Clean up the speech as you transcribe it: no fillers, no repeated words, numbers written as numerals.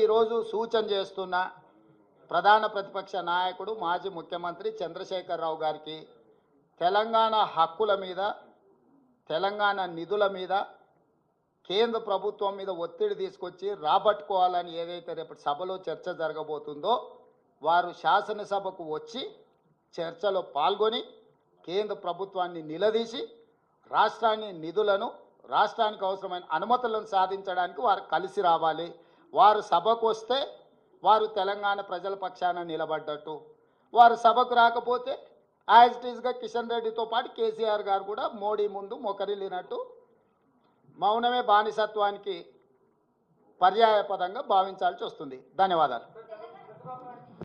ఈరోజు సూచన చేస్తున్న ప్రధాన ప్రతిపక్ష నాయకుడు మాజీ ముఖ్యమంత్రి చంద్రశేఖరరావు గారికి తెలంగాణ హక్కుల మీద, తెలంగాణ నిధుల మీద కేంద్ర ప్రభుత్వం మీద ఒత్తిడి తీసుకొచ్చి రాబట్టుకోవాలని ఏదైతే రేపు సభలో చర్చ జరగబోతుందో వారు శాసనసభకు వచ్చి చర్చలో పాల్గొని కేంద్ర ప్రభుత్వాన్ని నిలదీసి రాష్ట్రాన్ని నిధులను, రాష్ట్రానికి అవసరమైన అనుమతులను సాధించడానికి వారు కలిసి రావాలి. వారు సభకు వస్తే వారు తెలంగాణ ప్రజల పక్షాన నిలబడ్డట్టు, వారు సభకు రాకపోతే యాజ్ ఇట్ ఈస్గా కిషన్ రెడ్డితో పాటు కేసీఆర్ గారు కూడా మోడీ ముందు మొకరిల్లినట్టు మౌనమే బానిసత్వానికి పర్యాయపదంగా భావించాల్సి వస్తుంది. ధన్యవాదాలు.